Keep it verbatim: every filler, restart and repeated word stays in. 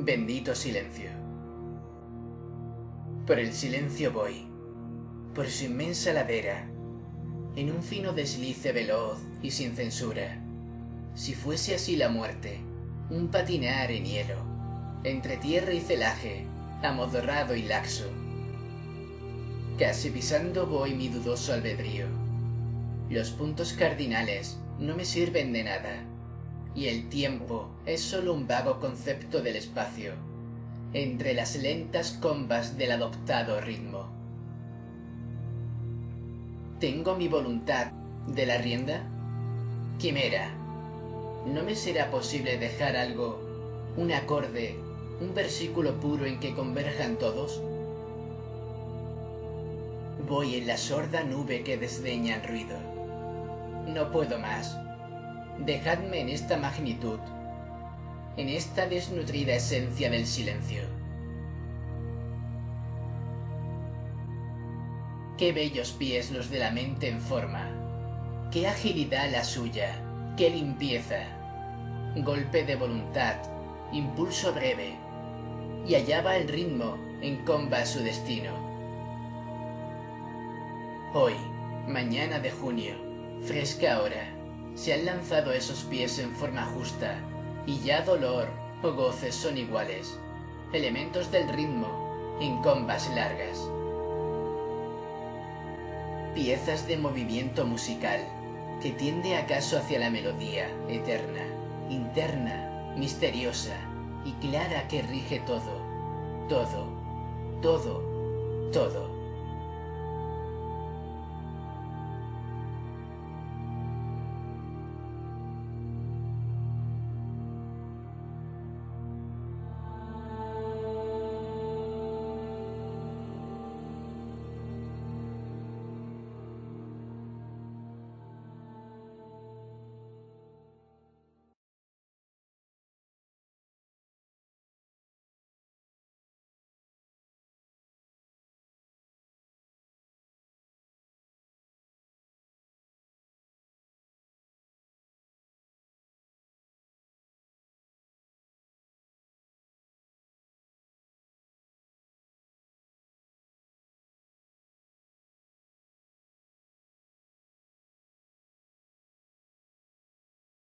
Bendito silencio. Por el silencio voy, por su inmensa ladera, en un fino deslice veloz y sin censura. Si fuese así la muerte, un patinar en hielo, entre tierra y celaje, amodorrado y laxo. Casi pisando voy mi dudoso albedrío. Los puntos cardinales no me sirven de nada, y el tiempo es solo un vago concepto del espacio, entre las lentas combas del adoptado ritmo. ¿Tengo mi voluntad de la rienda? Quimera. ¿No me será posible dejar algo, un acorde, un versículo puro en que converjan todos? Voy en la sorda nube que desdeña el ruido. No puedo más. Dejadme en esta magnitud, en esta desnutrida esencia del silencio. Qué bellos pies los de la mente en forma, qué agilidad la suya, qué limpieza. Golpe de voluntad, impulso breve, y allá va el ritmo en comba a su destino. Hoy, mañana de junio, fresca hora, se han lanzado esos pies en forma justa, y ya dolor o goces son iguales, elementos del ritmo en combas largas. Piezas de movimiento musical que tiende acaso hacia la melodía eterna, interna, misteriosa y clara que rige todo, todo, todo, todo.